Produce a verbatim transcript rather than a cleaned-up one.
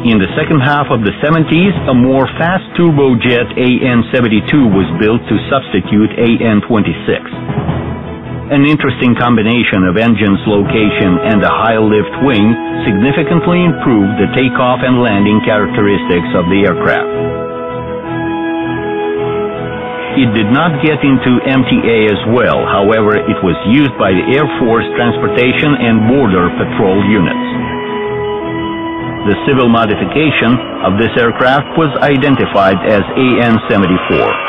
In the second half of the seventies, a more fast turbojet A N seventy-two was built to substitute A N twenty-six. An interesting combination of engine's location and a high-lift wing significantly improved the takeoff and landing characteristics of the aircraft. It did not get into M T A as well, however, it was used by the Air Force Transportation and Border Patrol units. The civil modification of this aircraft was identified as A N seventy-four.